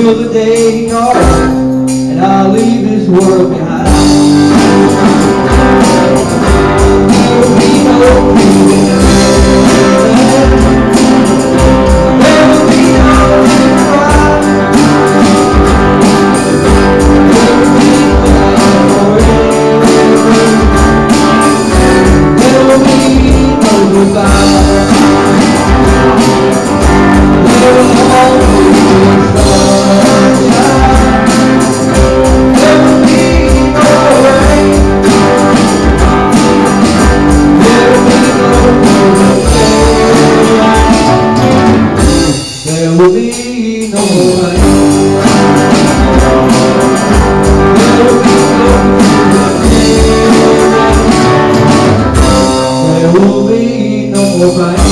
till the day dawns and I leave this world behind. There will be no peace in heaven. There will be no cry. There will be life forever. There will be no goodbye. There will always be sunshine. There will be no rain. There will be no hurricane. There will be no rain. There will be no hurricane. There will be no more rain.